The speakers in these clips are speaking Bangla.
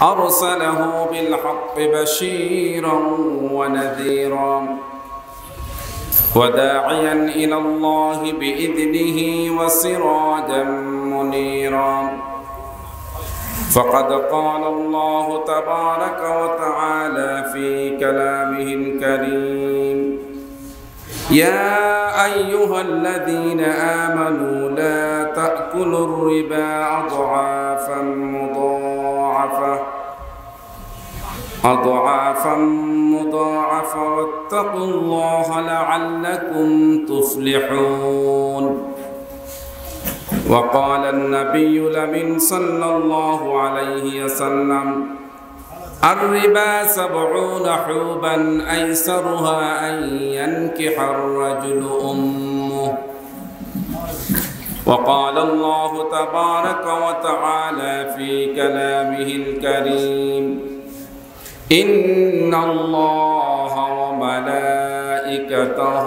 أرسله بالحق بشيرا ونذيرا وداعيا إلى الله بإذنه وسراجا منيرا فقد قال الله تبارك وتعالى في كلامه الكريم: يا أيها الذين آمنوا لا تأكلوا الربا أضعافا مضاعفة واتقوا الله لعلكم تفلحون. وقال النبي الأمين صلى الله عليه وسلم: الربا 70 حوبا أيسرها أن ينكح الرجل أمه. وقال الله تبارك وتعالى في كلامه الكريم: إن الله وملائكته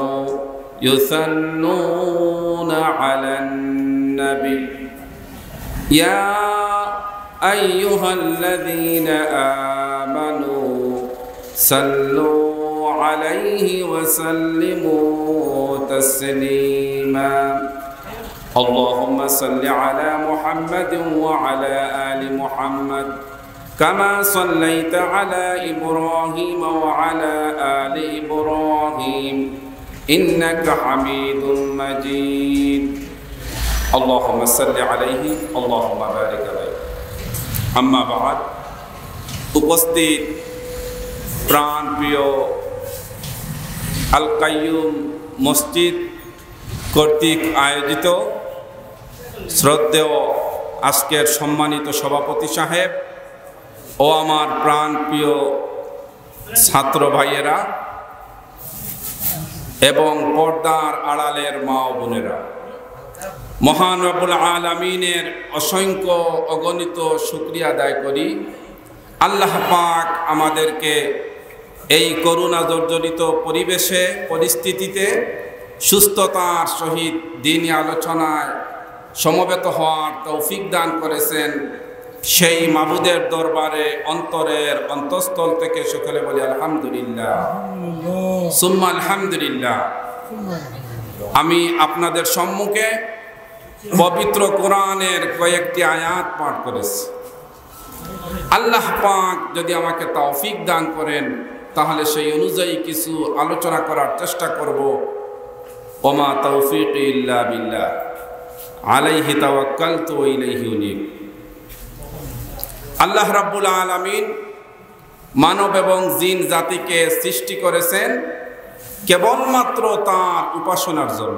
يصلون على النبي يا أيها الذين آمنوا صلوا عليه وسلموا تسليما. اللهم صل على محمد وعلى آل محمد كما صليت على إبراهيم وعلى آل إبراهيم إنك حميد مجيد. اللهم صل عليه اللهم بارك عليه। আম্মা বাদ, উপস্থিত প্রাণ প্রিয় আল কাইয়ুম মসজিদ কর্তৃক আয়োজিত শ্রদ্ধেয় আজকের সম্মানিত সভাপতি সাহেব ও আমার প্রাণ প্রিয় ছাত্র ভাইয়েরা এবং পর্দার আড়ালের মা ও বোনেরা, মহান রব্বুল আলামিনের অসংখ্য অগণিত শুকরিয়া আদায় করি। আল্লাহ পাক আমাদেরকে এই করুণা জর্জরিত পরিবেশে পরিস্থিতিতে সুস্থতার সহিত দ্বীনি আলোচনায় সমবেত হওয়ার তৌফিক দান করেছেন। সেই মাবুদের দরবারে অন্তরের অন্তঃস্থল থেকে সকলে বলি আলহামদুলিল্লাহ, সুম্মা আলহামদুলিল্লাহ। আমি আপনাদের সম্মুখে পবিত্র কোরআনের কয়েকটি আয়াত পাঠ করেছি। আল্লাহ পাক যদি আমাকে তৌফিক দান করেন তাহলে সেই অনুযায়ী কিছু আলোচনা করার চেষ্টা করব। ওমা তৌফিক ইল্লা বিল্লাহ, আলাইহি তাওয়াক্কালতু ওয়া ইলাইহি উনীব। আল্লাহ রাব্বুল আলামিন মানব এবং জিন জাতিকে সৃষ্টি করেছেন কেবলমাত্র তাঁর উপাসনার জন্য,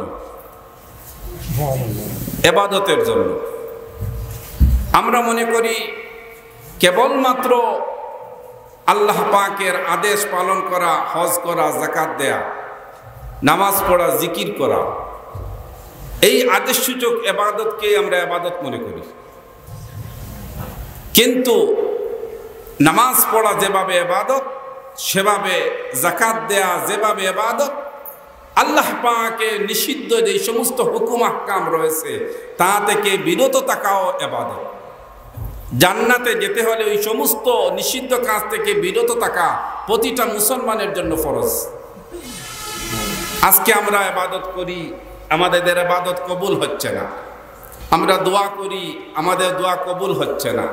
ইবাদতের জন্য। আমরা মনে করি কেবলমাত্র আল্লাহ পাকের আদেশ পালন করা, হজ করা, যাকাত দেয়া, নামাজ পড়া, জিকির করা, এই আদেশসূচক ইবাদতকে আমরা ইবাদত মনে করি। কিন্তু নামাজ পড়া যেভাবে ইবাদত, সেভাবে যাকাত দেয়া যেভাবে ইবাদত, আল্লাহ পাকের নিষিদ্ধ যে সমস্ত হুকুম আহকাম রয়েছে তা থেকে বিরত থাকাও ইবাদত। জান্নাতে যেতে হলে ওই সমস্ত নিষিদ্ধ কাজ থেকে বিরত থাকা প্রতিটা মুসলমানের জন্য ফরজ। আজকে আমরা ইবাদত করি, আমাদের ইবাদত কবুল হচ্ছে না। আমরা দোয়া করি, আমাদের দোয়া কবুল হচ্ছে না।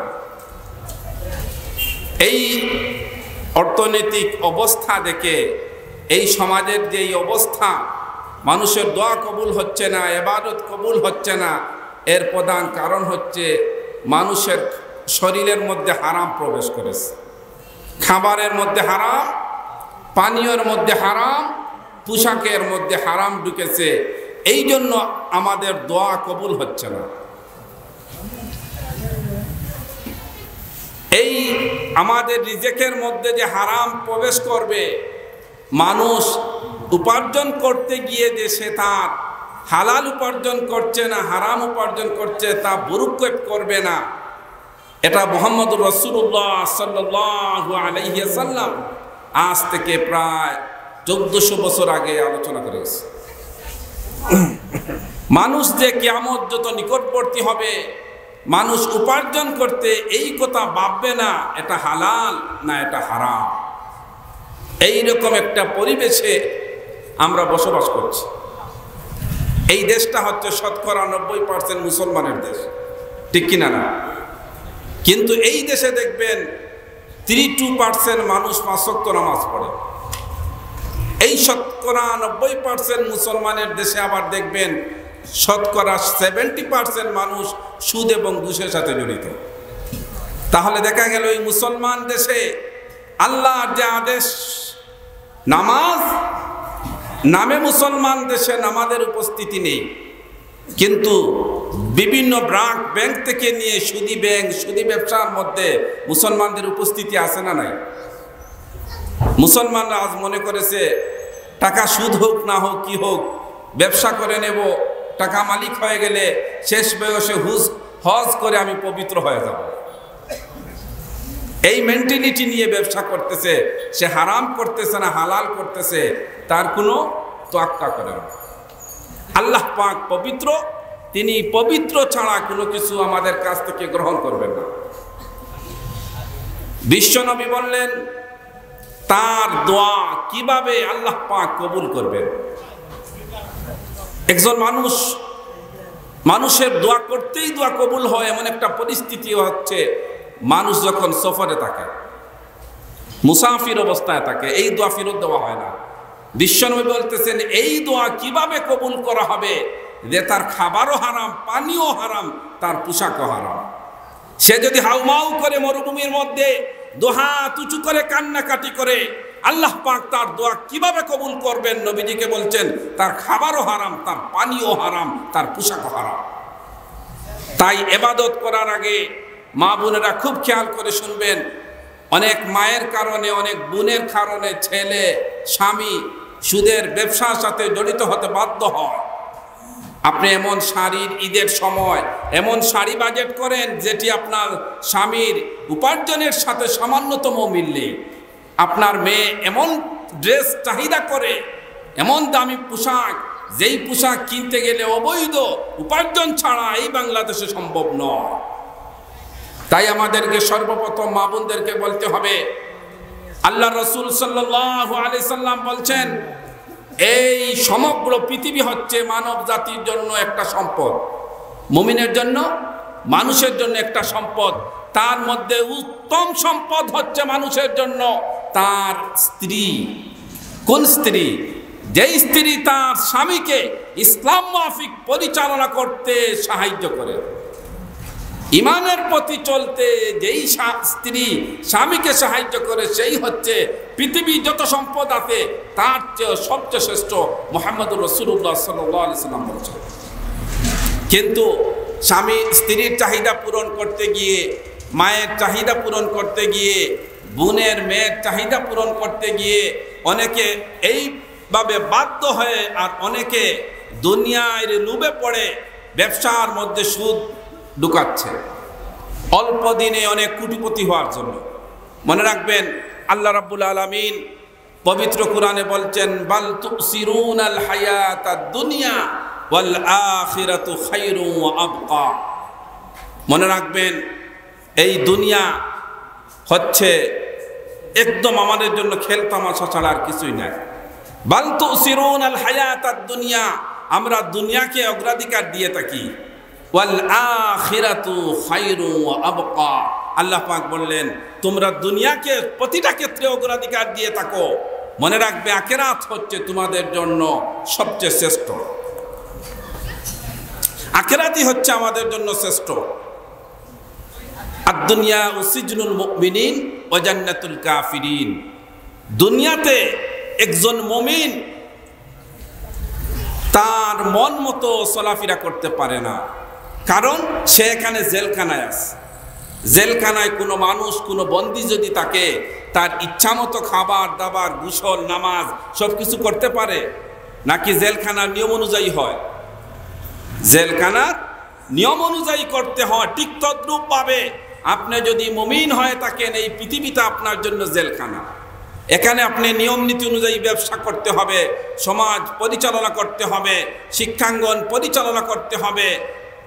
এই অর্থনৈতিক অবস্থা দেখে, এই সমাজের যে অবস্থা, মানুষের দোয়া কবুল হচ্ছে না, ইবাদত কবুল হচ্ছে না, এর প্রধান কারণ হচ্ছে মানুষের শরীরের মধ্যে হারাম প্রবেশ করেছে। খাবারের মধ্যে হারাম, পানীয়ের মধ্যে হারাম, পোশাকের মধ্যে হারাম ঢুকেছে। এই জন্য আমাদের দোয়া কবুল হচ্ছে না। এই আমাদের রিজেকের মধ্যে যে হারাম প্রবেশ করবে, মানুষ উপার্জন করতে গিয়ে যে সে তার হালাল উপার্জন করছে না, হারাম উপার্জন করছে, তা বুরুক্ষেপ করবে না। এটা মুহাম্মদুর রাসূলুল্লাহ সাল্লাল্লাহু আলাইহি ওয়াসাল্লাম আজ থেকে প্রায় 1400 বছর আগে আলোচনা করেছে। মানুষ যে কিয়ামত যত নিকটবর্তী হবে, মানুষ উপার্জন করতে এই কথা ভাববে না এটা হালাল না এটা হারাম। এইরকম একটা পরিবেশে আমরা বসবাস করছি। এই দেশটা হচ্ছে শতকরা 90% মুসলমানের দেশ, ঠিক কিনা না? কিন্তু এই দেশে দেখবেন 32% মানুষ 5 ওয়াক্ত নামাজ পড়ে। এই শতকরা 90% মুসলমানের দেশে আবার দেখবেন শতকরা 70% মানুষ সুদ এবং ঘুষের সাথে জড়িত। তাহলে দেখা গেল এই মুসলমান দেশে আল্লাহর যে আদেশ নামাজ, নামে মুসলমান দেশে নামাজের উপস্থিতি নেই, কিন্তু বিভিন্ন ব্যাংক থেকে নিয়ে সুদী ব্যাংক, সুদী ব্যবসার মধ্যে মুসলমানদের উপস্থিতি আছে না নাই? মুসলমানরা আজ মনে করেছে টাকা সুদ হোক না হোক কি হোক ব্যবসা করে নেব, টাকা মালিক হয়ে গেলে শেষ বয়সে হজ করে আমি পবিত্র হয়ে যাব। এই মেন্টালিটি নিয়ে ব্যবসা করতেছে। সে হারাম করতেছে না হালাল করতেছে তার কোনো তোয়াক্কা করে না। আল্লাহ পাক পবিত্র, তিনি পবিত্র ছাড়া কোনো কিছু আমাদের কাছ থেকে গ্রহণ করবেন না। বিশ্বনবী বললেন তার দোয়া কিভাবে আল্লাহ পাক কবুল করবেন। একজন মানুষের দোয়া করতেই দোয়া কবুল হয় এমন একটা পরিস্থিতি হচ্ছে মানুষ যখন সফরে থাকে, মুসাফির অবস্থায় থাকে, এই দোয়া ফেরত দেওয়া হয় না। বিশ্বনবী বলতেছেন এই দোয়া কিভাবে কবুল করা হবে যে তার খাবারও হারাম, পানিও হারাম, তার পোশাকও হারাম। সে যদি হাউমাউ করে মরুভূমির মধ্যে দুহাত উঁচু করে কান্নাকাটি করে, আল্লাহ পাক তার দোয়া কিভাবে কবুল করবেন? নবীজিকে বলছেন তার খাবারও হারাম, তার পানিও হারাম, তার পোশাকও হারাম। তাই ইবাদত করার আগে মা বোনেরা খুব খেয়াল করে শুনবেন। অনেক মায়ের কারণে, অনেক বোনের কারণে ছেলে স্বামী সুদের ব্যবসার সাথে জড়িত হতে বাধ্য হয়। আপনি এমন শাড়ির ঈদের সময় এমন শাড়ি বাজেট করেন যেটি আপনার স্বামীর উপার্জনের সাথে সামান্যতম মিল নেই। আপনার মেয়ে এমন ড্রেস চাহিদা করে, এমন দামি পোশাক, যেই পোশাক কিনতে গেলে অবৈধ উপার্জন ছাড়া এই বাংলাদেশে সম্ভব নয়। তাই আমাদেরকে সর্বপ্রথম মা বোনদেরকে বলতে হবে, আল্লাহ রসুল সাল্লাল্লাহু আলাইহি সাল্লাম বলছেন এই সমগ্র পৃথিবী হচ্ছে মানব জাতির জন্য একটা সম্পদ, মুমিনের জন্য, মানুষের জন্য একটা সম্পদ। তার মধ্যে উত্তম সম্পদ হচ্ছে মানুষের জন্য তার স্ত্রী। কোন স্ত্রী? যেই স্ত্রী তার স্বামীকে ইসলাম মাফিক পরিচালনা করতে সাহায্য করে, ইমানের প্রতি চলতে যেই স্ত্রী স্বামীকে সাহায্য করে, সেই হচ্ছে পৃথিবী যত সম্পদ আছে তার চেয়ে সবচেয়ে শ্রেষ্ঠ। মুহাম্মদুর রাসূলুল্লাহ সাল্লাল্লাহু আলাইহি ওয়াসাল্লাম বলেছেন। কিন্তু স্বামী স্ত্রীর চাহিদা পূরণ করতে গিয়ে, মায়ের চাহিদা পূরণ করতে গিয়ে, বোনের মেয়ের চাহিদা পূরণ করতে গিয়ে অনেকে এইভাবে বাধ্য হয়ে, আর অনেকে দুনিয়ার লোভে পড়ে ব্যবসার মধ্যে সুদ ঢুকাচ্ছে অল্প দিনে অনেক কোটিপতি হওয়ার জন্য। মনে রাখবেন আল্লাহ রাব্বুল আলামিন পবিত্র কোরআনে বলছেন বাল তুসিরুনাল হায়াতাদ দুনিয়া ওয়াল আখিরাতু খায়রুন ওয়া আবকা। মনে রাখবেন এই দুনিয়া হচ্ছে একদম আমাদের জন্য খেলতামাশা ছাড়া আর কিছুই নাই। বাল তুসিরুনাল হায়াতাদ দুনিয়া, আমরা দুনিয়াকে অগ্রাধিকার দিয়ে থাকি। ওয়াল আখিরাতু খায়রুন ওয়া আবকা, আল্লাহ পাক বললেন তোমরা দুনিয়াকে প্রতিটা ক্ষেত্রে অগ্রাধিকার দিয়ে থাকো, মনে রাখবে আখিরাত হচ্ছে তোমাদের জন্য সবচেয়ে শ্রেষ্ঠ। আখিরাতই হচ্ছে আমাদের জন্য শ্রেষ্ঠ। আদ-দুনিয়া সিজনুল মুমিনিন ওয়া জান্নাতুল কাফিরিন। দুনিয়াতে একজন মুমিন তার মন মতো চলাফেরা করতে পারে না, কারণ সে এখানে জেলখানায় আছে। জেলখানায় কোনো মানুষ, কোনো বন্দী যদি থাকে, তার ইচ্ছা মতো খাবার দাবার, গোসল, নামাজ সব কিছু করতে পারে নাকি জেলখানার নিয়ম অনুযায়ী হয়? জেলখানার নিয়ম অনুযায়ী করতে হয়। ঠিক তদ্রূপ ভাবে আপনি যদি মুমিন হয়ে থাকেন, এই পৃথিবীটা আপনার জন্য জেলখানা। এখানে আপনি নিয়ম নীতি অনুযায়ী ব্যবসা করতে হবে, সমাজ পরিচালনা করতে হবে, শিক্ষাঙ্গন পরিচালনা করতে হবে,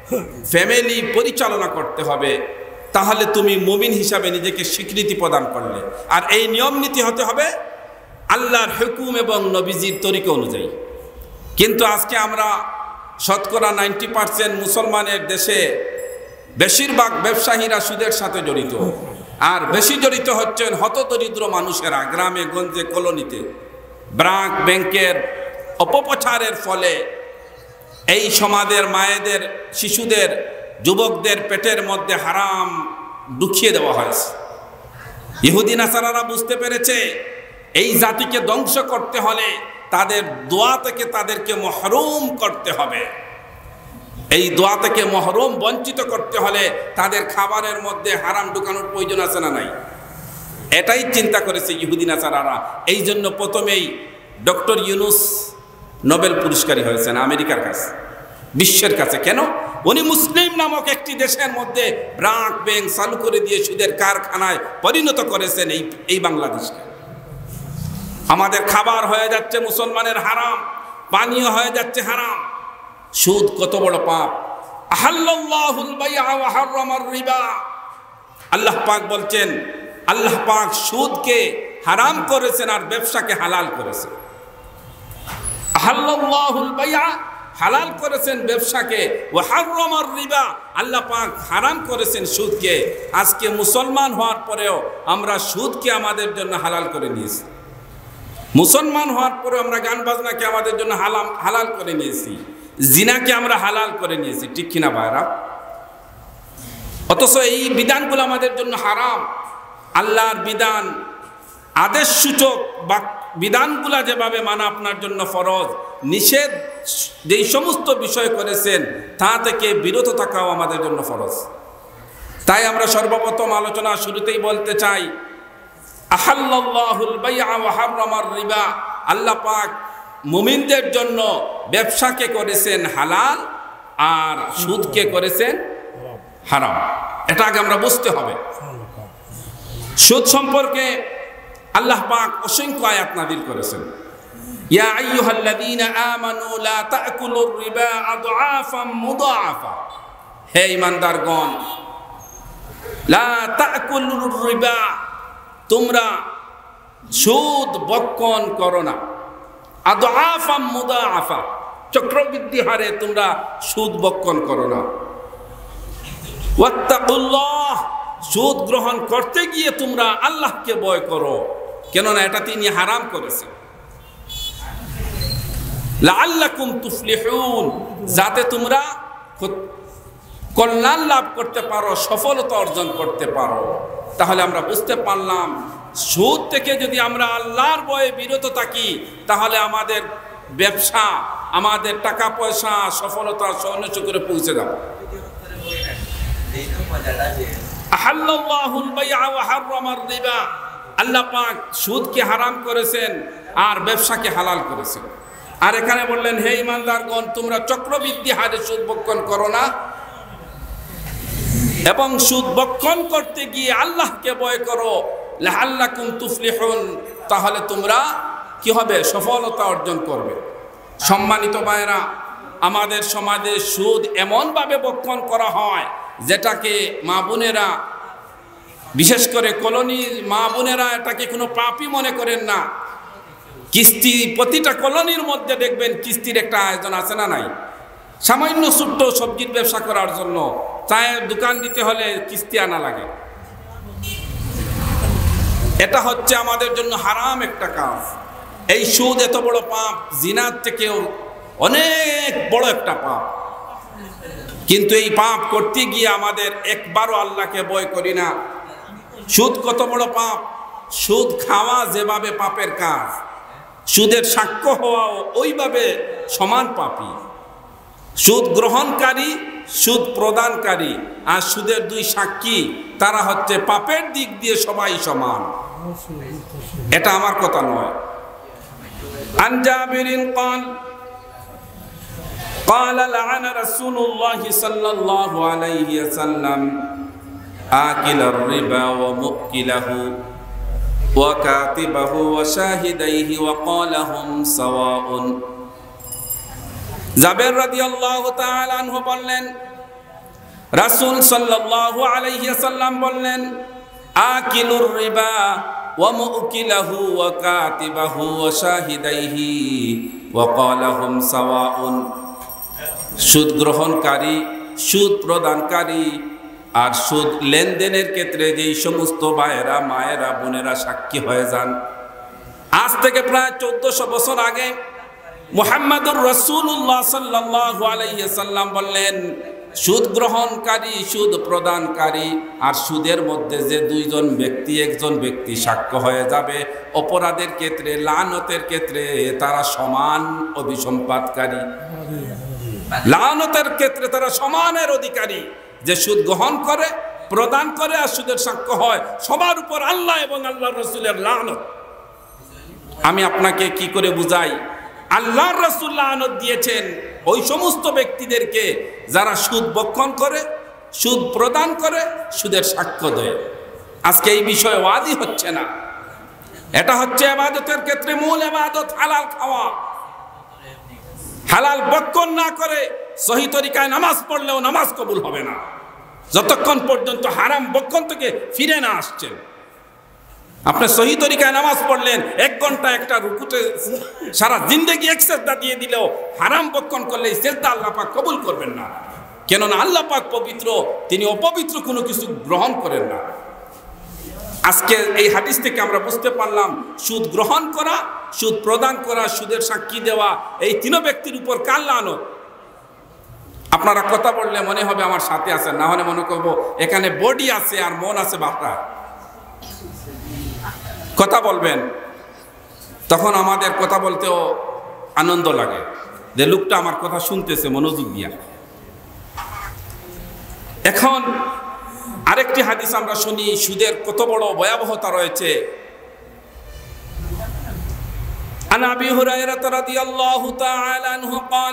ফ্যামিলি পরিচালনা করতে হবে, তাহলে তুমি মুমিন হিসাবে নিজেকে স্বীকৃতি প্রদান করলে। আর এই নিয়ম নীতি হতে হবে আল্লাহর হুকুম এবং নবীজির তরিকা অনুযায়ী। কিন্তু আজকে আমরা শতকরা 90% মুসলমানের দেশে বেশিরভাগ ব্যবসায়ীরা সুদের সাথে জড়িত, আর বেশি জড়িত হচ্ছেন হতদরিদ্র মানুষেরা গ্রামে গঞ্জে কলোনিতে। ব্যাংকের অপপ্রচারের ফলে এই সমাজের মায়েদের, শিশুদের, যুবকদের পেটের মধ্যে হারাম ঢুকিয়ে দেওয়া হয়েছে। ইহুদি নাসারারা বুঝতে পেরেছে এই জাতিকে ধ্বংস করতে হলে তাদের দোয়া থেকে তাদেরকে মহরুম করতে হবে। এই দোয়া থেকে মহরুম বঞ্চিত করতে হলে তাদের খাবারের মধ্যে হারাম ঢুকানোর প্রয়োজন আছে না নাই? এটাই চিন্তা করেছে ইহুদি নাসারারা। এই জন্য প্রথমেই ডক্টর ইউনুস নোবেল পুরস্কারী হয়েছেন আমেরিকার কাছে, বিশ্বের কাছে। কেন? উনি মুসলিম নামক একটি দেশের মধ্যে ব্যাংক চালু করে দিয়ে সুদের কারখানায় পরিণত করেছেন এই বাংলাদেশকে। আমাদের খাবার হয়ে যাচ্ছে মুসলমানের হারাম, পানীয় হয়ে যাচ্ছে হারাম। সুদ কত বড় পাপ! আহাল্লাল্লাহুল বাইআ ওয়া হাররামার রিবা। আল্লাহ পাক বলছেন, আল্লাহ পাক সুদকে হারাম করেছেন আর ব্যবসাকে হালাল করেছেন। আহাল্লাল্লাহুল বাইআ, হালাল করেছেন ব্যবসাকে, ওয়া হাররামার রিবা, আল্লাহ পাক হারাম করেছেন সুদকে। আজকে মুসলমান হওয়ার পরেও আমরা সুদকে আমাদের জন্য হালাল করে নিয়েছি। মুসলমান হওয়ার পরেও আমরা গান বাজনাকে আমাদের জন্য হালাল করে নিয়েছি, জিনাকে আমরা হালাল করে নিয়েছি। ঠিক কিনা ভাইরা? অথচ এই বিধানগুলো আমাদের জন্য হারাম। আল্লাহর বিধান, আদেশ সূচক বা বিধানগুলা যেভাবে মানা আপনার জন্য ফরজ, নিষেধ যেই সমস্ত বিষয় করেছেন তা থেকে বিরত থাকাও আমাদের জন্য ফরজ। তাই আমরা সর্বপ্রথম আলোচনা শুরুতেই বলতে চাই, আহাল্লাল্লাহুল বাইআ ওয়া হাররামার রিবা। আল্লাহ পাক মুমিনদের জন্য ব্যবসাকে করেছেন হালাল আর সুদকে করেছেন হারাম। এটা আগে আমরা বুঝতে হবে। সুদ সম্পর্কে আল্লাহ পাক অসংখ্য আয়াত নাযিল করেছেন। ইয়া আইয়ুহাল্লাযীনা আমানু লা তা'কুলুর রিবা আদআফাম মুদাআফা। হে ঈমানদারগণ, লা তা'কুলুর রিবা, তোমরা সুদ বক্ষণ করো না। আদআফাম মুদাআফা, চক্রবৃদ্ধি হারে তোমরা সুদ বক্ষণ করো না। ওয়াত্তাকুল্লাহ, সুদ গ্রহণ করতে গিয়ে তোমরা আল্লাহকে ভয় করো, কেননা এটা তিনি হারাম করেছেন। লাআল্লাকুম তুফলিহুন, যাতে তোমরা কল্যাণ লাভ করতে পারো, সফলতা অর্জন করতে পারো। তাহলে আমরা বুঝতে পারলাম সুদ থেকে যদি আমরা আল্লাহর ভয়ে বিরত থাকি তাহলে আমাদের ব্যবসা, আমাদের টাকা পয়সা সফলতা সহনচক্রে পৌঁছে যাবে। আহাল্লাল্লাহুল বাইআ ওয়া হাররামার রিবা, আল্লাহ পাক সুদকে হারাম করেছেন আর ব্যবসাকে হালাল করেছেন। আর এখানে বললেন, হে ঈমানদারগণ, তোমরা চক্রবৃদ্ধি হারে সুদ বক্ষণ করো না এবং সুদ বক্ষণ করতে গিয়ে আল্লাহকে ভয় করো। লাআল্লাকুম তুফলিহুন, তাহলে তোমরা কি হবে? সফলতা অর্জন করবে। সম্মানিত ভাইরা, আমাদের সমাজে সুদ এমনভাবে বক্ষণ করা হয় যেটাকে মা বোনেরা, বিশেষ করে কলোনির মা বোনেরা, এটাকে কোনো পাপই মনে করেন না। কিস্তি, প্রতিটা কলোনির মধ্যে দেখবেন কিস্তির একটা আয়োজন আছে না নাই? সামান্য ছোট্ট সবজির ব্যবসা করার জন্য চায়ের দোকান দিতে হলে কিস্তি আনা লাগে। এটা হচ্ছে আমাদের জন্য হারাম একটা কাজ। এই সুদ এত বড় পাপ, জিনার থেকেও অনেক বড় একটা পাপ। কিন্তু এই পাপ করতে গিয়ে আমাদের একবারও আল্লাহকে ভয় করি না। সুদ কত বড় পাপ! সুদ খাওয়া যেভাবে পাপের কাজ, সুদের সাক্ষ্য হওয়াও ওইভাবে সমান পাপী। সুদ গ্রহণকারী, সুদ প্রদানকারী আর সুদের দুই সাক্ষী, তারা হচ্ছে পাপের দিক দিয়ে সবাই সমান। এটা আমার কথা নয়। আন জাবিরিন ক্বাল قال لعن رسول الله صلى الله عليه وسلم آكل الربا ومؤكله وكاتبه وشاهديه وقال هم سواء। জাবের রাদিয়াল্লাহু তাআলা আনহু বললেন, রাসূল সাল্লাল্লাহু আলাইহি ওয়াসাল্লাম বললেন, আকিলুর রিবা ওয়া মুকিলাহু ওয়া কাতিবাহু ওয়া শাহিদাইহি ওয়া ক্বালাহুম সাওয়াউন। সুদ গ্রহণকারী, সুদ প্রদানকারী আর সুদ লেনদেনের ক্ষেত্রে যেই সমস্ত ভাইয়েরা, মায়েরা, বোনেরা সাক্ষী হয়ে যান। আজ থেকে প্রায় 1400 বছর আগে মুহাম্মদুর রাসূলুল্লাহ সাল্লাল্লাহু আলাইহি ওয়াসাল্লাম বললেন, সুদ গ্রহণকারী, সুদ প্রদানকারী আর সুদের মধ্যে যে দুইজন ব্যক্তি, একজন ব্যক্তি সাক্ষ্য হয়ে যাবে অপরাধের ক্ষেত্রে, লানতের ক্ষেত্রে তারা সমান অভিসম্পাদকারী। লানতের ক্ষেত্রে তারা সমানের অধিকারী। যে সুদ গ্রহণ করে, প্রদান করে আর সুদের সাক্ষ্য হয়, সবার উপর আল্লাহ এবং আল্লাহর রাসূলের লানত। আমি আপনাকে কি করে বুঝাই? আল্লাহর রাসূল লানত দিয়েছেন ওই সমস্ত ব্যক্তিদেরকে যারা সুদ বক্ষণ করে, সুদ প্রদান করে, সুদের সাক্ষ্য দেয়। আজকে এই বিষয়ে ওয়াজি হচ্ছে না। এটা হচ্ছে ইবাদতের ক্ষেত্রে মূল ইবাদত, হালাল খাওয়া। হালাল বক্ষণ না করে সহি তরিকায় নামাজ পড়লেও নামাজ কবুল হবে না, যতক্ষণ পর্যন্ত হারাম বক্ষণ থেকে ফিরে না আসছেন। আপনি সহি তরিকায় নামাজ পড়লেন, 1 ঘন্টা একটা রুকুতে সারা জিন্দেগি এক সেজদা দিয়ে দিলেও হারাম বক্ষণ করলে এই সেজদা আল্লাহ পাক কবুল করবেন না। কেননা আল্লাহ পাক পবিত্র, তিনি অপবিত্র কোনো কিছু গ্রহণ করেন না। আজকে এই হাদিস থেকে আমরা বুঝতে পারলাম, সুদ গ্রহণ করা, সুদ প্রদান করা, সুদের সাক্ষী দেওয়া, এই 3 ব্যক্তির উপর কার লানত। আপনারা কথা বললে মনে হবে আমার সাথে আছেন, না হলে মনে করবো এখানে বডি আছে আর মন আছে বাপরা। কথা বলবেন, তখন আমাদের কথা বলতেও আনন্দ লাগে যে লোকটা আমার কথা শুনতেছে মনোযোগ দিয়া। এখন আরেকটি হাদিস আমরা শুনি, সুদের কত বড় ভয়াবহতা রয়েছে। আন আবি হুরায়রা রাদিয়াল্লাহু তাআলা আনহু قال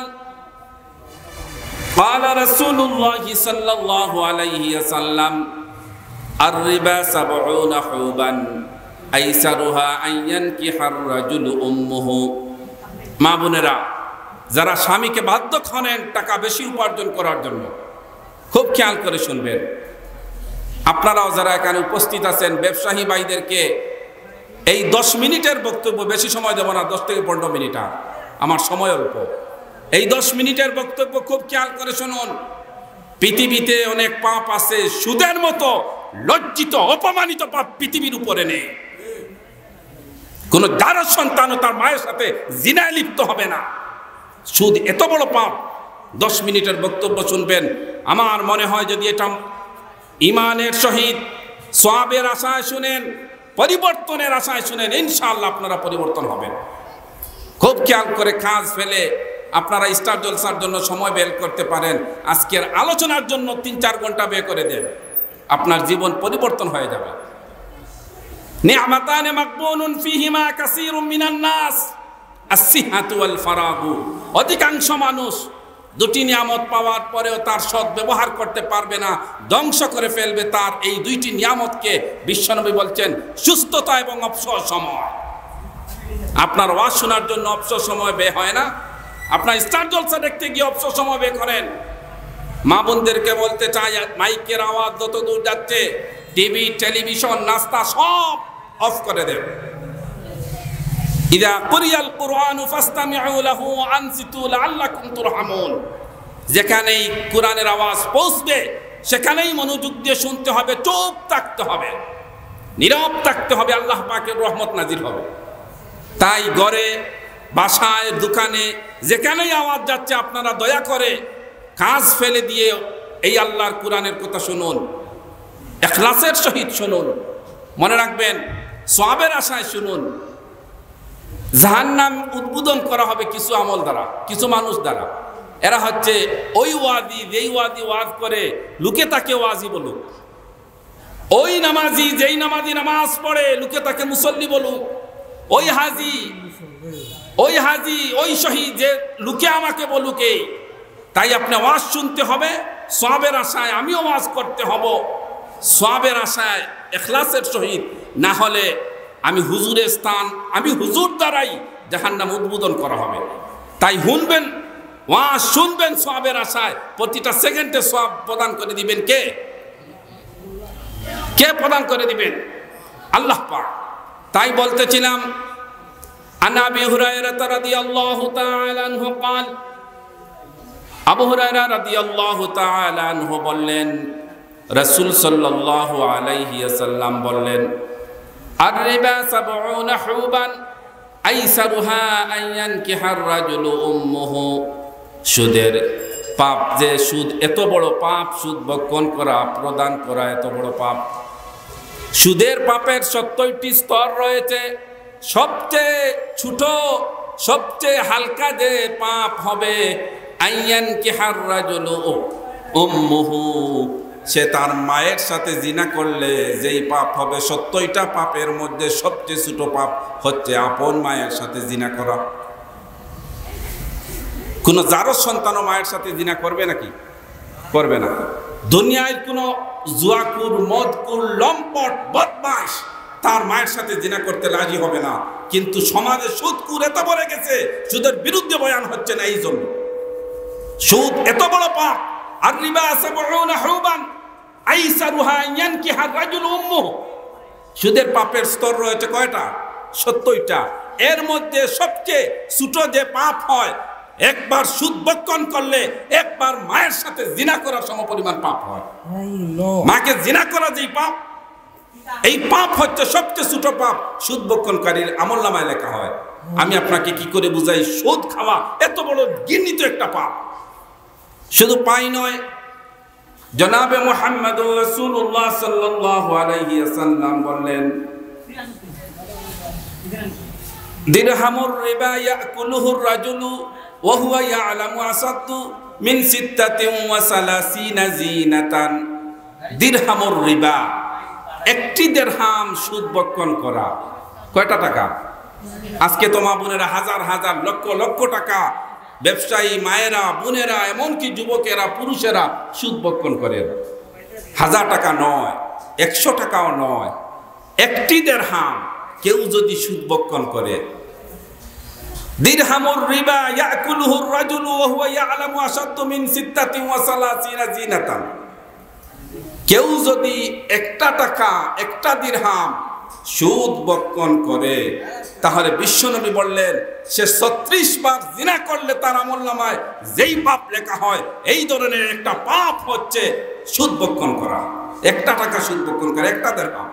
قال رسول الله صلى الله عليه وسلم الربا 70 حوبا আইসারুহা আইয়ানকিহার রাজুলু উম্মুহু। মা বোনেরা, যারা স্বামীকে বাধ্য করেন টাকা বেশি উপার্জন করার জন্য, খুব খেয়াল করে শুনবেন। আপনারাও যারা এখানে উপস্থিত আছেন, ব্যবসায়ী ভাইদেরকে এই 10 মিনিটের বক্তব্য, বেশি সময় দেব না, 10 থেকে 15 মিনিট আমার সময়ের উপর। এই 10 মিনিটের বক্তব্য খুব খেয়াল করে শুনুন। পৃথিবীতে অনেক পাপ আছে, সুদের মতো লজ্জিত, অপমানিত পাপ পৃথিবীর উপরে নেই। কোন দারুণ সন্তানও তার মায়ের সাথে জিনায় লিপ্ত হবে না। সুদ এত বড় পাপ। 10 মিনিটের বক্তব্য শুনবেন। আমার মনে হয় যদি এটা ইমানের সহিত সওয়াবের আশায় শুনেন, পরিবর্তনের আশায় শুনেন, ইনশাআল্লাহ আপনারা পরিবর্তন হবেন। খুব খেয়াল করে কাজ ফেলে আপনারা স্টার জলসার জন্য সময় বের করতে পারেন, আজকের আলোচনার জন্য 3-4 ঘন্টা বের করে দেন, আপনার জীবন পরিবর্তন হয়ে যাবে। নি'মাতান মাকবুনুন ফীহিমা কাসীরুম মিনান নাস আস-সিহাতু ওয়াল ফারাগু। অধিকাংশ মানুষ 2টি নিয়ামত পাওয়ার পরেও তার সৎ ব্যবহার করতে পারবে না, ধ্বংস করে ফেলবে তার এই 2টি নিয়ামতকে। বিশ্বনবী বলছেন সুস্থতা এবং অবসর সময়। আপনার ওয়াজ শোনার জন্য অবসর সময় ব্যয় হয় না? আপনার স্টার জলসা দেখতে গিয়ে অবসর সময় ব্যয় করেন। মা বোনদেরকে বলতে চাই, মাইকের আওয়াজ যত দূর যাচ্ছে, টিভি, টেলিভিশন, নাস্তা সব অফ করে দেন। ইযা কুরিয়াল কুরআনু ফাসতামিউ লাহু ওয়া আনসিতু লাআল্লাকুম তুরহামুন। যেখানেই কোরআনের আওয়াজ পৌঁছবে সেখানেই মনোযোগ দিয়ে শুনতে হবে, চুপ থাকতে হবে, নীরব থাকতে হবে, আল্লাহ পাকের রহমত নাজিল হবে। তাই ঘরে, বাসায়, দোকানে যেখানেই আওয়াজ যাচ্ছে আপনারা দয়া করে কাজ ফেলে দিয়ে এই আল্লাহর কোরআনের কথা শুনুন, ইখলাসের সহিত শুনুন। মনে রাখবেন, সওয়াবের আশায় শুনুন। জাহান্নাম উদ্বোধন করা হবে কিছু আমল দ্বারা, কিছু মানুষ দ্বারা। এরা হচ্ছে ওই ওয়াজি, যেই ওয়াজি ওয়াজ করে লুকে তাকে ওয়াজি বলুক, ওই নামাজি যেই নামাজি নামাজ পড়ে লুকে তাকে মুসল্লি বলুক, ওই হাজি, ওই শহীদ যে লুকে আমাকে বলুক। এই তাই আপনি ওয়াজ শুনতে হবে সওয়াবের আশায়, আমিও ওয়াজ করতে হব সওয়াবের আশায়, ইখলাসের সহিত। না হলে আমি হুজুরের স্থান, আমি হুজুর দ্বারাই জাহান্নাম উদ্বোধন করা হবে। তাই শুনবেন, ওয়াজ শুনবেন সওয়াবের আশায়, প্রতিটা সেকেন্ডে সওয়াব প্রদান করে দিবেন কে? কে প্রদান করে দিবেন? আল্লাহ পাক। তাই বলতেছিলাম, আন আবি হুরায়রা রাদিয়াল্লাহু তাআলা আনহু قال, আবু হুরায়রা রাদিয়াল্লাহু তাআলা আনহু বললেন, রাসূল সাল্লাল্লাহু আলাইহি ওয়াসাল্লাম বললেন, আর রিবা 70 হুবান আইসারুহা আন ইয়ানকিহার রাজুলু উম্মুহু। সুদের পাপ, যে সুদ এত বড় পাপ, সুদ ভক্ষণ করা, প্রদান করা এত বড় পাপ। সুদের পাপের 70টি স্তর রয়েছে। সবচেয়ে ছোট, সবচেয়ে হালকা যে পাপ হবে, আইয়ান কিহার রাজুলু উম্মুহু, সে তার মায়ের সাথে জিনা করলে যেই পাপ হবে। 70টা পাপের মধ্যে সবচেয়ে ছোট পাপ হচ্ছে আপন মায়ের সাথে জিনা করা। কোন জারজ সন্তানও মায়ের সাথে জিনা করবে নাকি? করবে না। দুনিয়ায় কোন জুয়াকুর, মদকুর, লম্পট, বদমাশ তার মায়ের সাথে জিনা করতে রাজি হবে না। কিন্তু সমাজে সুদকুর এত বড় গেছে, সুদের বিরুদ্ধে বয়ান হচ্ছে না। এই জন্য সুদ এত বড় পাপ। আর রিবা 70 হুবান আইসারুহা ইয়ানকিহার রাজুলু উম্মুহু। সুদের পাপের স্তর রয়েছে কয়টা? 70টা। এর মধ্যে সবচেয়ে ছোট যে পাপ হয়, একবার সুদ ভক্ষণ করলে একবার মায়ের সাথে জিনা করার সমপরিমাণ পাপ হয়। মাকে জিনা করা যেই পাপ, এই পাপ হচ্ছে সবচেয়ে ছোট পাপ। সুদ ভক্ষণকারীর আমলনামায় লেখা হয়। আমি আপনাকে কি করে বুঝাই, সুদ খাওয়া এত বড় ঘৃণিত একটা পাপ। শুধু পাই নয়, জনাবে মুহাম্মদুর রাসূলুল্লাহ সাল্লাল্লাহু আলাইহি ওয়াসাল্লাম বললেন, দিরহামুর রিবা ইয়াকুলুহুর রাজুলু ওয়া হুয়া ইয়ালামু আসাদু মিন 36 জিনাতান। দিরহামুর রিবা, একটি দিরহাম সুদ ভক্ষণ করা। কয়টা টাকা? আজকে তো মা বোনেরা হাজার হাজার লক্ষ লক্ষ টাকা ব্যবসায়ী মায়েরা, বোনেরা, এমনকি যুবকেরা, পুরুষেরা সুদ ভক্ষণ করে। 1000 টাকা নয়, 100 টাকাও নয়, একটি দিরহাম কেউ যদি সুদ ভক্ষণ করে। দিরহামুর রিবা ইয়াকুলুহুর রাজুলু ওয়া হুয়া ইয়ালামু আসাদু মিন 36 জিনাতান। কেউ যদি একটা টাকা, একটা দিরহাম সুদ ভক্ষণ করে, তাহলে বিশ্বনবী বললেন, সে 36 বার জিনা করলে তার আমলনামায় যেই পাপ লেখা হয়, এই ধরনের একটা পাপ হচ্ছে সুদ ভক্ষণ করা। একটা টাকা সুদ ভক্ষণ করে, একটা দিরহাম।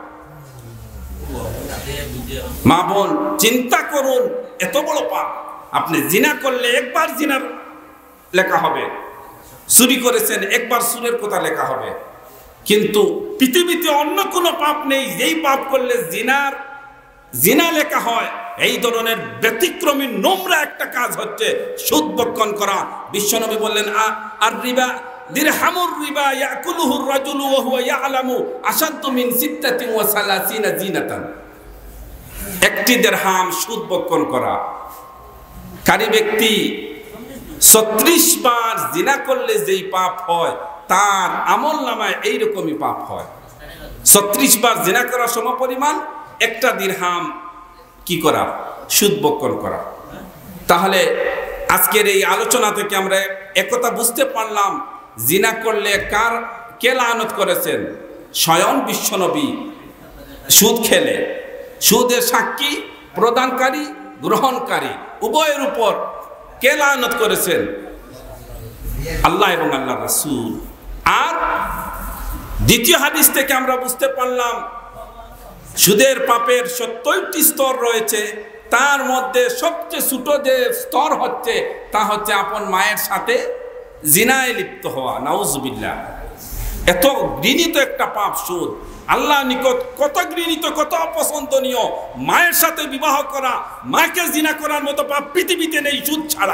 মা বোন চিন্তা করুন, এত বড় পাপ। আপনি জিনা করলে একবার জিনার লেখা হবে, চুরি করেছেন একবার চুরের কথা লেখা হবে। কিন্তু পৃথিবীতে অন্য কোনো পাপ নেই যেই পাপ করলে জিনা লেখা হয়। এই ধরনের ব্যতিক্রমী নোংরা একটা কাজ হচ্ছে সুদ ভক্ষণ করা। বিশ্বনবী বললেন, আর রিবা দিরহামুর রিবা ইয়াকুলুহুর রাজুলু ওয়া হুয়া ইয়ালামু আসাদু মিন 36 জিনাতান। একটি দিরহাম সুদ ভক্ষণ করা। কারি ব্যক্তি 36 বার জিনা করলে যেই পাপ হয়, তার আমলনামায় এইরকমই পাপ হয়। 36 বার জিনা করার সমপরিমাণ একটা দিরহাম কি করা? সুদ ভক্ষণ করা। তাহলে আজকের এই আলোচনা থেকে আমরা একথা বুঝতে পারলাম, জিনা করলে কে লানত করেছেন? স্বয়ং বিশ্বনবী। সুদ খেলে সুদের সাক্ষী, প্রদানকারী, গ্রহণকারী উভয়ের উপর কে লানত করেছেন? আল্লাহ এবং আল্লাহ রাসূল। আর দ্বিতীয় হাদিস থেকে আমরা বুঝতে পারলাম, সুদের পাপের 70টি স্তর রয়েছে। তার মধ্যে সবচেয়ে ছোট যে স্তর হচ্ছে, তা হচ্ছে আপন মায়ের সাথে জিনায় লিপ্ত হওয়া। নাউজুবিল্লাহ। এত ঘৃণিত একটা পাপ সুদ। আল্লাহ নিকট কত ঘৃণিত, কত অপছন্দনীয়। মায়ের সাথে বিবাহ করা, মাকে জিনা করার মতো পাপ পৃথিবীতে নেই সুদ ছাড়া।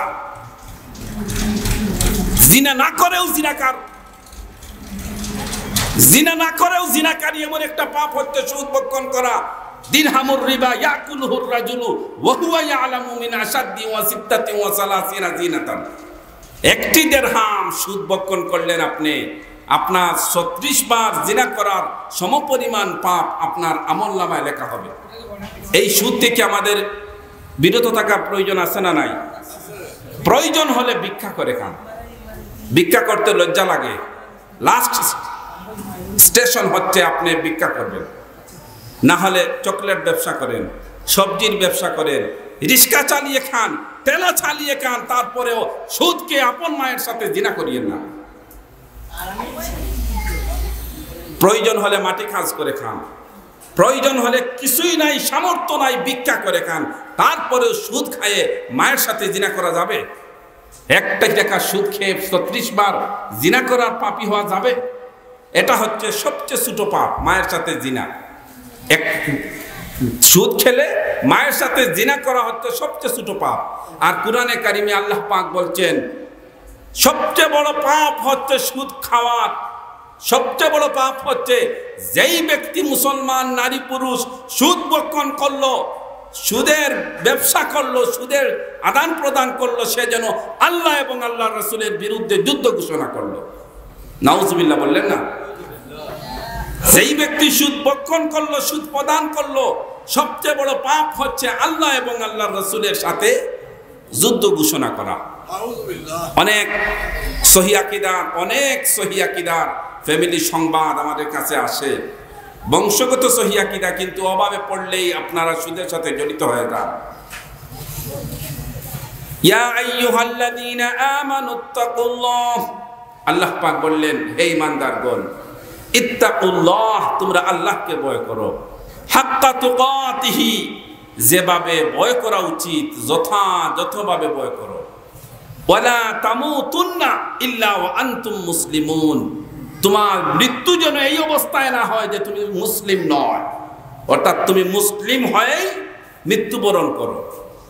জিনা না করেও জিনাকার, জিনা না করেও জিনাকারী এমন একটা পাপ হচ্ছে সুদ ভক্ষণ করা। দিরহামুর রিবা ইয়াকুলুহুর রাজুলু ওয়া হুয়া ইয়ালামু মিন আসাদ্দি ওয়া 36 জিনাতান। একটি দিরহাম সুদ ভক্ষণ করলেন আপনি, আপনার 36 বার জিনা করার সমপরিমাণ পাপ আপনার আমলনামায় লেখা হবে। এই সুদ থেকে আমাদের বিরত থাকার প্রয়োজন আছে না নাই? প্রয়োজন হলে ভিক্ষা করে খান। ভিক্ষা করতে লজ্জা লাগে, লাস্ট স্টেশন হচ্ছে আপনি ভিক্ষা করবেন। না হলে চকলেট ব্যবসা করেন, সবজির ব্যবসা করেন, রিক্সা চালিয়ে খান, ঠেলা চালিয়ে খান, তারপরেও সুদকে আপন মায়ের সাথে জিনা করিয়েন না। প্রয়োজন হলে মাটি কাজ করে খান, প্রয়োজন হলে কিছুই নাই, সামর্থ্য নাই, ভিক্ষা করে খান, তারপরেও সুদ খাইয়ে মায়ের সাথে জিনা করা যাবে? একটা টাকা সুদ খেয়ে 36 বার জিনা করার পাপী হওয়া যাবে? এটা হচ্ছে সবচেয়ে ছোট পাপ, মায়ের সাথে জিনা। এক সুদ খেলে মায়ের সাথে জিনা করা হচ্ছে সবচেয়ে ছোট পাপ। আর কুরআনে কারিমে আল্লাহ পাক বলছেন সবচেয়ে বড় পাপ হচ্ছে সুদ খাওয়া। সবচেয়ে বড় পাপ হচ্ছে যেই ব্যক্তি মুসলমান নারী পুরুষ সুদ ভক্ষণ করলো, সুদের ব্যবসা করলো, সুদের আদান প্রদান করলো, সে যেন আল্লাহ এবং আল্লাহ রাসূলের বিরুদ্ধে যুদ্ধ ঘোষণা করলো। নাউজুবিল্লাহ বললেন না? সেই ব্যক্তি সুদ ভক্ষণ করলো, সুদ প্রদান করলো, সবচেয়ে বড় পাপ হচ্ছে আল্লাহ এবং আল্লাহর রাসূলের সাথে যুদ্ধ ঘোষণা করা। অনেক সহিহ আকীদার ফ্যামিলি সংবাদ আমাদের কাছে আসে, বংশগত সহিহ আকীদা, কিন্তু অভাবে পড়লেই আপনারা সুদের সাথে জড়িত হয়ে যান। ইয়া আইয়ুহাল্লাযীনা আমানুত্তাকুল্লাহ, আল্লাহ পাক বললেন হে ঈমানদারগণ, ইত্তাকুল্লাহ, তোমরা আল্লাহকে ভয় করো, হাক্কা তুকাতিহি, যেভাবে ভয় করা উচিত যথাযথভাবে ভয় করো, ওয়ালা তামুতুন্না ইল্লা ওয়া আনতুম মুসলিমুন, তোমার মৃত্যু যেন এই অবস্থায় না হয় যে তুমি মুসলিম নয়, অর্থাৎ তুমি মুসলিম হয়ে মৃত্যুবরণ করো।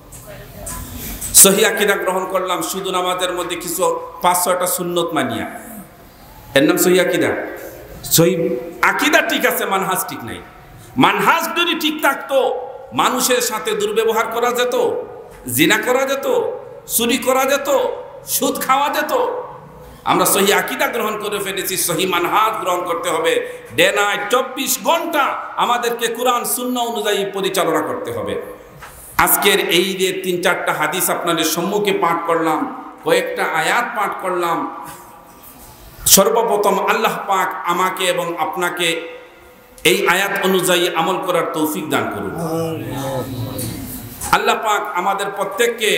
সহিহ আকীদা গ্রহণ করলাম শুধু নামাজের মধ্যে কিছু 5-6টা সুন্নত মানিয়া, এর নাম সহিহ আকীদা। সহিহ আকীদা ঠিক আছে, মানহাজ ঠিক নাই। মানহাজ যদি ঠিক থাকতো মানুষের সাথে দুর্ব্যবহার করা যেত, জিনা করা যেত, চুরি করা যেত, সুদ খাওয়া যেত। আমরা সহিহ আকীদা গ্রহণ করে ফেলেছি, সহিহ মানহাজ গ্রহণ করতে হবে। ডে নাইট 24 ঘন্টা আমাদেরকে কোরআন সুন্নাহ অনুযায়ী পরিচালনা করতে হবে। আজকের এই যে 3-4টা হাদিস আপনাদের সম্মুখে পাঠ করলাম, কয়েকটা আয়াত পাঠ করলাম। সর্বপ্রথম আল্লাহ পাক আমাকে এবং আপনাকে এই আয়াত অনুযায়ী আমল করার তৌফিক দান করুন। আল্লাহ পাক আমাদের প্রত্যেককে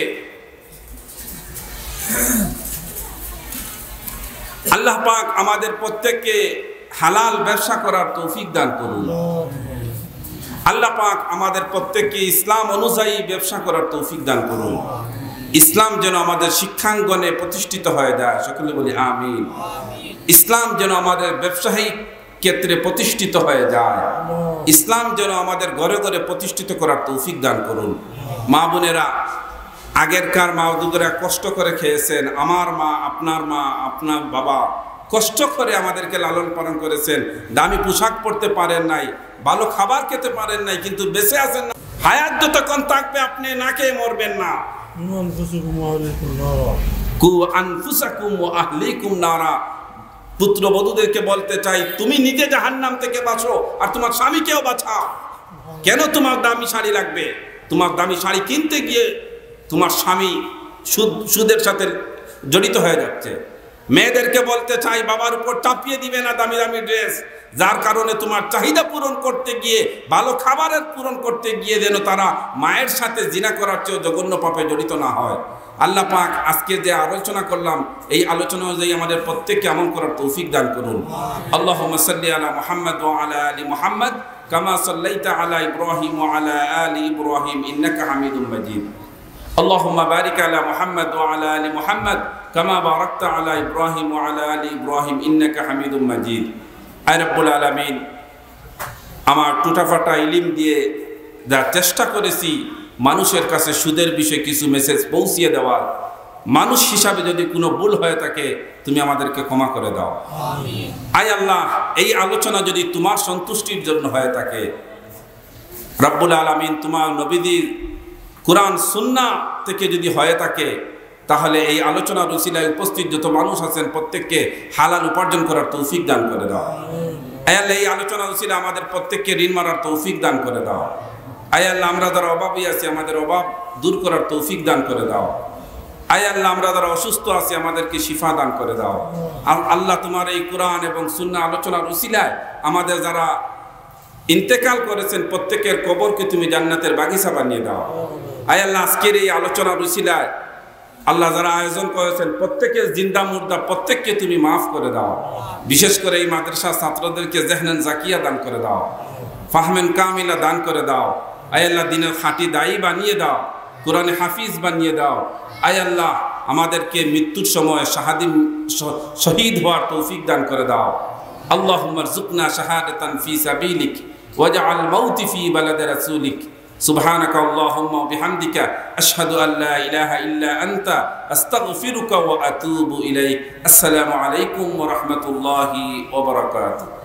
হালাল ব্যবসা করার তৌফিক দান করুন। আল্লাহ পাক আমাদের প্রত্যেককে ইসলাম অনুযায়ী ব্যবসা করার তৌফিক দান করুন। ইসলাম যেন আমাদের শিক্ষাঙ্গনে প্রতিষ্ঠিত হয়ে যায়, সকলে বলি আমিন। ইসলাম যেন আমাদের ব্যবসায়িক ক্ষেত্রে প্রতিষ্ঠিত হয়ে যায়, ইসলাম যেন আমাদের ঘরে ঘরে প্রতিষ্ঠিত করার তৌফিক দান করুন। মা বোনেরা, আগেরকার মা দুগেরা কষ্ট করে খেয়েছেন, আমার মা, আপনার বাবা কষ্ট করে আমাদেরকে লালন পালন করেছেন। দামি পোশাক পরতে পারেন নাই, ভালো খাবার খেতে পারেন নাই, কিন্তু বেঁচে আছেন না। হায়াত যতক্ষণ থাকবে আপনি না খেয়ে মরবেন না। কু আনফুসাকুম ওয়া আহলিকুম নারা, পুত্রবধূদেরকে বলতে চাই, তুমি নিজে জাহান্নাম থেকে বাঁচো আর তোমার স্বামীকেও বাঁচাও। কেন তোমার দামি শাড়ি লাগবে? তোমার দামি শাড়ি কিনতে গিয়ে তোমার স্বামী সুদের সাথে জড়িত হয়ে যাচ্ছে। মেয়েদেরকে বলতে চাই, বাবার উপর চাপিয়ে দিবে না দামি দামি ড্রেস, যার কারণে তোমার চাহিদা পূরণ করতে গিয়ে, ভালো খাবারের পূরণ করতে গিয়ে যেন তারা মায়ের সাথে জিনা করার চেয়েও জঘন্য পাপে জড়িত না হয়। আল্লাহ পাক আজকে যে আলোচনা করলাম, এই আলোচনা অনুযায়ী আমাদের প্রত্যেককে আমল করার তৌফিক দান করুন। আল্লাহুম্মা সাল্লি আলা মুহাম্মাদ ওয়া আলা আলি মুহাম্মাদ কামা সাল্লাইতা আলা ইব্রাহিম ওয়া আলা আলি ইব্রাহিম ইন্নাকা হামিদুম মাজিদ। আল্লাহুম্মা বারিক আলা মুহাম্মাদ ওয়া আলা আলি মুহাম্মাদ কামা বারাকতা আলা ইব্রাহিম ওয়া আলা আলি ইব্রাহিম ইন্নাকা হামিদুম মাজিদ। আয় রব্বুল আলামিন, আমার টুটাফাটা ইলম দিয়ে যা চেষ্টা করেছি মানুষের কাছে সুদের বিষয়ে কিছু মেসেজ পৌঁছিয়ে দেওয়ার, মানুষ হিসাবে যদি কোনো ভুল হয়ে থাকে তুমি আমাদেরকে ক্ষমা করে দাও। আয় আল্লাহ, এই আলোচনা যদি তোমার সন্তুষ্টির জন্য হয়ে থাকে, রব্বুল আলামিন তোমার নবীদের কুরআন সুন্নাহ থেকে যদি হয়ে থাকে, তাহলে এই আলোচনার উসিলায় উপস্থিত যত মানুষ আছেন প্রত্যেককে হালাল উপার্জন করার তৌফিক দান করে দাও। আয় আল্লাহ, এই আলোচনার উসিলা আমাদের প্রত্যেককে ঋণ মারার তৌফিক দান করে দাও। আয় আল্লাহ, আমরা যারা অভাবী আছি আমাদের অভাব দূর করার তৌফিক দান করে দাও। আয় আল্লাহ, আমরা যারা অসুস্থ আছি আমাদেরকে শিফা দান করে দাও। আল্লাহ, তোমার এই কোরআন এবং সুন্নাহ আলোচনার উসিলায় আমাদের যারা ইন্তেকাল করেছেন প্রত্যেকের কবরকে তুমি জান্নাতের বাগিচা বানিয়ে দাও। আয় আল্লাহ, আজকের এই আলোচনার উসিলায় আল্লাহ যারা আয়োজন করেছেন প্রত্যেকের জিন্দা মুর্দা প্রত্যেককে তুমি মাফ করে দাও। বিশেষ করে এই মাদ্রাসা ছাত্রদেরকে জেহনান জাকিয়া দান করে দাও, ফাহমেন কামিলা দান করে দাও। আয় আল্লাহ, দিনের খাঁটি দায়ী বানিয়ে দাও, কোরআনে হাফিজ বানিয়ে দাও। আয় আল্লাহ, আমাদেরকে মৃত্যুর সময় শহীদ হওয়ার তৌফিক দান করে দাও। আল্লাহুম্মা রযুকনা শাহাদাতান ফি সাবিলিক ওয়াজআল মাউতি ফি বালাদি রাসূলিক। সুবহানাকা আল্লাহুম্মা ওয়া বিহামদিকা আশহাদু আল লা ইলাহা ইল্লা আনতা আস্তাগফিরুকা ওয়া আতুবু ইলাইক। আসসালামু আলাইকুম ওয়া রাহমাতুল্লাহি ওয়া বারাকাতুহু।